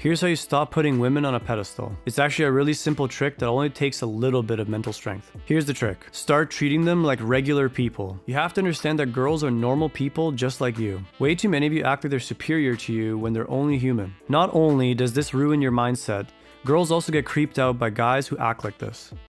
Here's how you stop putting women on a pedestal. It's actually a really simple trick that only takes a little bit of mental strength. Here's the trick. Start treating them like regular people. You have to understand that girls are normal people just like you. Way too many of you act like they're superior to you when they're only human. Not only does this ruin your mindset, girls also get creeped out by guys who act like this.